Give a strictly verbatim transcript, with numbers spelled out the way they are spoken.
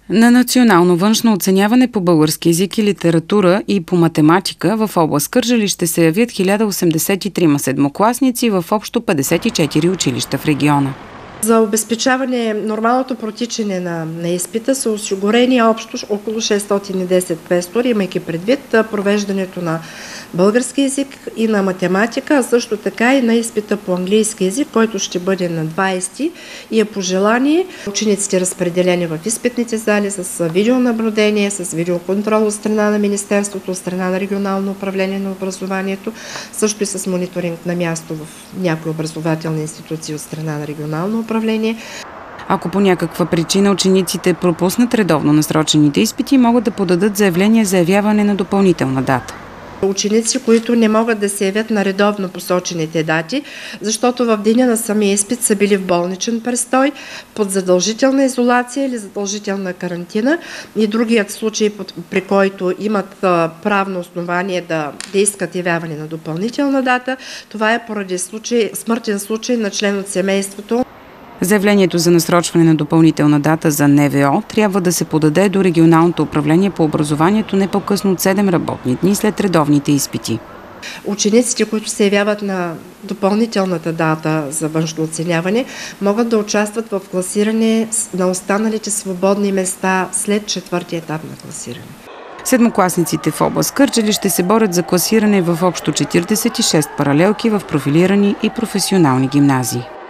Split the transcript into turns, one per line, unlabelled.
На национално външно оценяване по български език и литература и по математика в област Кърджали ще се явят хиляда осемдесет и трима седмокласници в общо петдесет и четири училища в региона.
За обезпечаване нормалното протичане на, на изпита са осигурени общо около шестстотин и десет квестори, имайки предвид провеждането на български език и на математика, а също така и на изпита по английски език, който ще бъде на двадесети и е по желание. Учениците разпределени в изпитните зали с видеонаблюдение, с видеоконтрол от страна на Министерството, от страна на регионално управление на образованието, също и с мониторинг на място в някои образователни институции от страна на регионално управление.
Ако по някаква причина учениците пропуснат редовно насрочените изпити, могат да подадат заявление за явяване на допълнителна дата.
Ученици, които не могат да се явят на редовно посочените дати, защото в деня на самия изпит са били в болничен престой, под задължителна изолация или задължителна карантина, и другият случай, при който имат правно основание да, да искат явяване на допълнителна дата, това е поради случай, смъртен случай на член от семейството.
Заявлението за насрочване на допълнителна дата за Н В О трябва да се подаде до регионалното управление по образованието не по-късно от седем работни дни след редовните изпити.
Учениците, които се явяват на допълнителната дата за външно оценяване, могат да участват в класиране на останалите свободни места след четвъртия етап на класиране.
Седмокласниците в област Кърджали ще се борят за класиране в общо четиридесет и шест паралелки в профилирани и професионални гимназии.